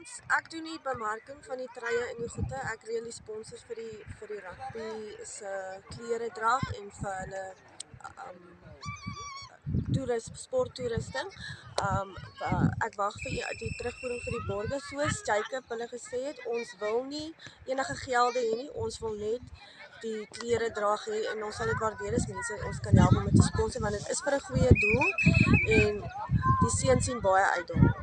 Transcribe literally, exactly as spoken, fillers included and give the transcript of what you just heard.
ons, ek doen die bemarking van die treie en die goede. Ek reël die sponsors vir die vir die rugby se klere drag en vir hulle um toerist, sporttoerusting. Um uh, ek wag vir die terugvoering vir die borge. Soos Jacob hulle gesê het, ons wil nie enige gelde hê nie. Ons wil net die klere draag hê en ons sal dit waardeer as mense ons kan help met die sponsor want dit is vir 'n goeie doel en die seuns sien baie uit daarop.